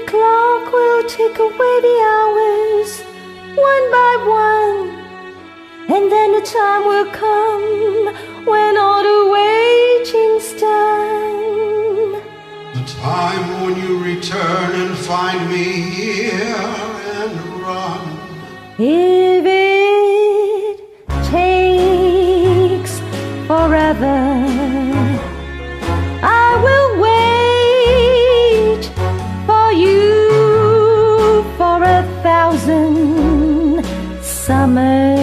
clock will take away the hours one by one, and then the time will come when all the waiting's done. The time when you return and find me here and run. If it takes forever, I will wait for you for 1,000 summers.